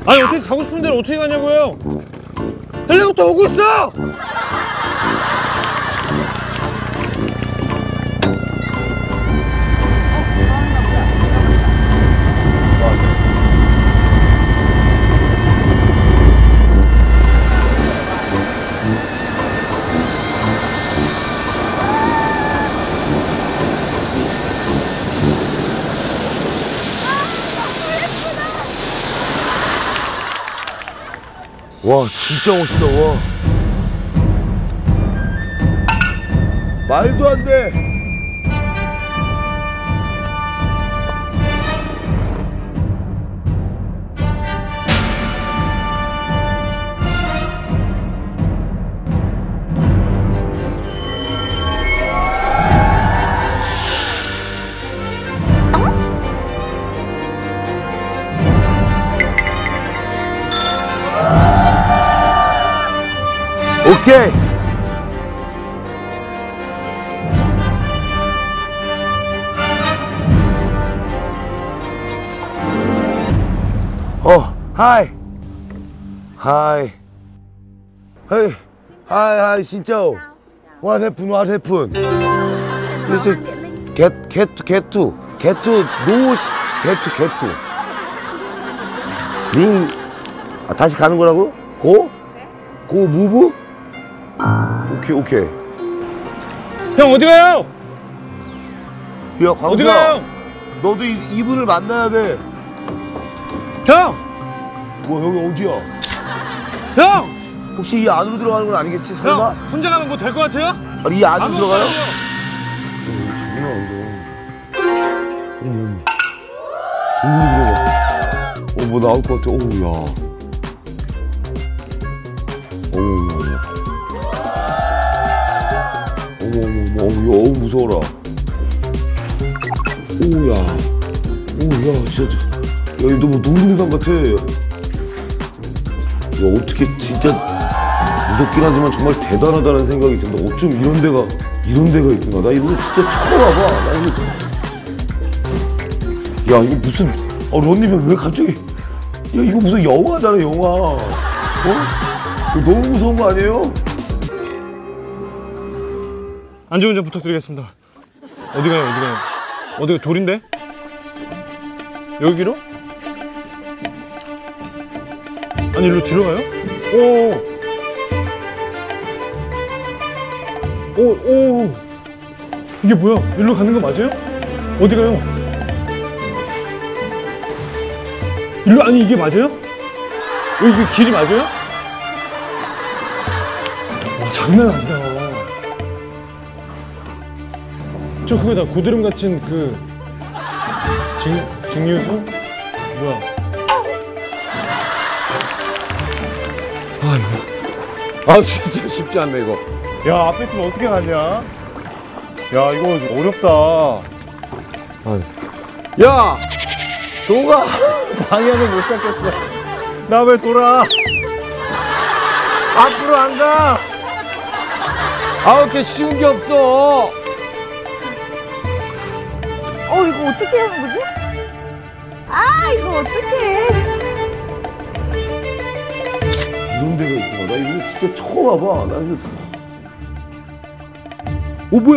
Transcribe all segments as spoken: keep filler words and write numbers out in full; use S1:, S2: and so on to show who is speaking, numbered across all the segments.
S1: 아니 어떻게 가고 싶은 데로 어떻게 가냐고요? 헬리콥터 오고 있어!
S2: 와 진짜 멋있다. 와 말도 안 돼. 오케이. 어, 하이. 하이. 헤이. 하이, 하이, 진짜오. What happened? What happened? Get, get, get to, get to, no, get to, get to. 링, 아, 다시 가는 거라고? 고? 고, 무브? 오케이, 오케이.
S1: 형 어디 가요?
S2: 야,
S1: 어디
S2: 광수야.
S1: 가요?
S2: 너도 이, 이분을 만나야 돼.
S1: 형!
S2: 뭐 여기 어디야?
S1: 형!
S2: 혹시 이 안으로 들어가는 건 아니겠지? 설마?
S1: 형! 혼자 가면 뭐 될 것 같아요?
S2: 아니 이 안으로 들어가요?
S1: 가요.
S2: 어, 장난 아니다. 어머, 어머. 동물이 들어가. 어, 뭐 나올 것 같아. 어우, 야. 어머, 어머, 어머, 어머, 어머, 어우, 무서워라. 오야. 오야, 진짜. 야, 너 뭐 놀이동산 같아. 야, 어떻게 진짜 무섭긴 하지만 정말 대단하다는 생각이 든다. 어쩜 이런 데가, 이런 데가 있구나. 나 이거 진짜 처음 와봐. 나 이거. 야, 이거 무슨, 아, 런님이 왜 갑자기. 야, 이거 무슨 영화잖아, 영화. 어? 이거 너무 무서운 거 아니에요?
S1: 안전운전 부탁드리겠습니다. 어디 가요, 어디 가요? 어디가 돌인데? 여기로? 아니, 일로 들어가요? 오! 오, 오! 이게 뭐야? 일로 가는 거 맞아요? 어디 가요? 일로, 아니, 이게 맞아요? 어, 이게 길이 맞아요? 와, 장난 아니다. 저 그거다, 고드름 같은 그 증, 증류소? 뭐야? 아 이거 아 진짜 쉽지 않네 이거. 야 앞에 팀 어떻게 가냐? 야 이거 어렵다. 아유. 야 동아 방향을 못 잡겠어. 나 왜 돌아? 앞으로 안 가. 아 이렇게 쉬운 게 없어.
S3: 어 이거 어떻게 하는 거지? 아 이거 어떡해.
S2: 이런 데가 있구나. 나 이거 진짜 처음 와봐. 나 이거. 오, 뭐야?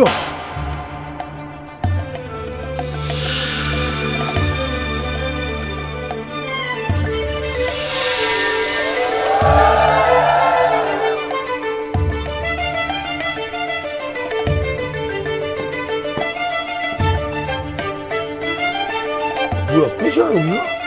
S2: 뭐야, 끝이야, 여기가?